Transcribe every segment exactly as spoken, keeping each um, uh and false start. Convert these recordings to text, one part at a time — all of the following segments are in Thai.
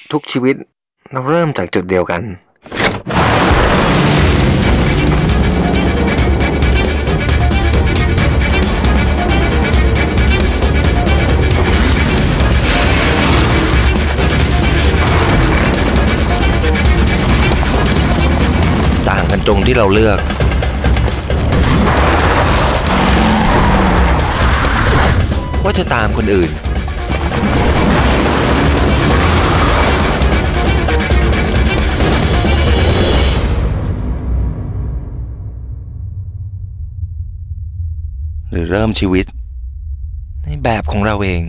ทุกชีวิตเราเริ่มจากจุดเดียวกันต่างกันตรงที่เราเลือกว่าจะตามคนอื่นหรือเริ่มชีวิตในแบบของเราเอง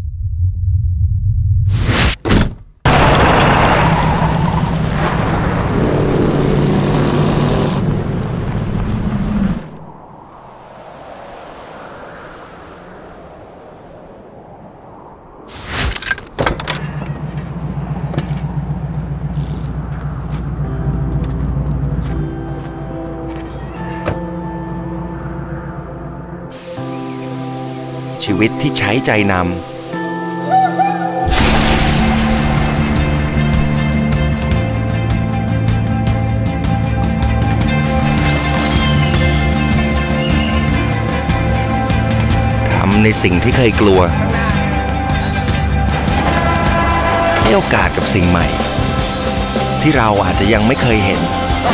ชีวิตที่ใช้ใจนำทำในสิ่งที่เคยกลัวให้โอกาสกับสิ่งใหม่ที่เราอาจจะยังไม่เคยเห็น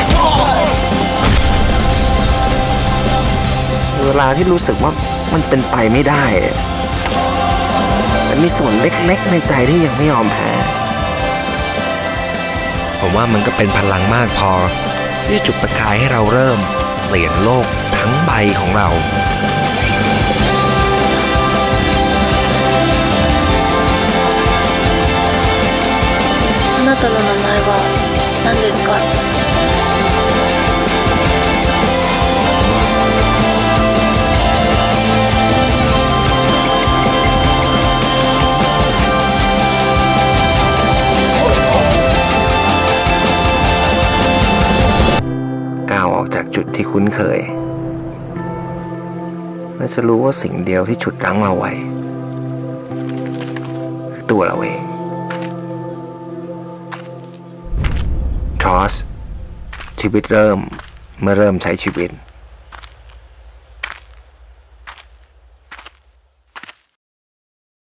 เวลาที่รู้สึกว่ามันเป็นไปไม่ได้แต่มีส่วนเล็กๆในใจที่ยังไม่ยอมแพ้ผมว่ามันก็เป็นพลังมากพอที่จุดประกายให้เราเริ่มเปลี่ยนโลกทั้งใบของเราあなたの名前は何ですかก้าวออกจากจุดที่คุ้นเคยและจะรู้ว่าสิ่งเดียวที่ฉุดรั้งเราไว้คือตัวเราเอง Tros ชีวิตเริ่มเมื่อเริ่มใช้ชีวิต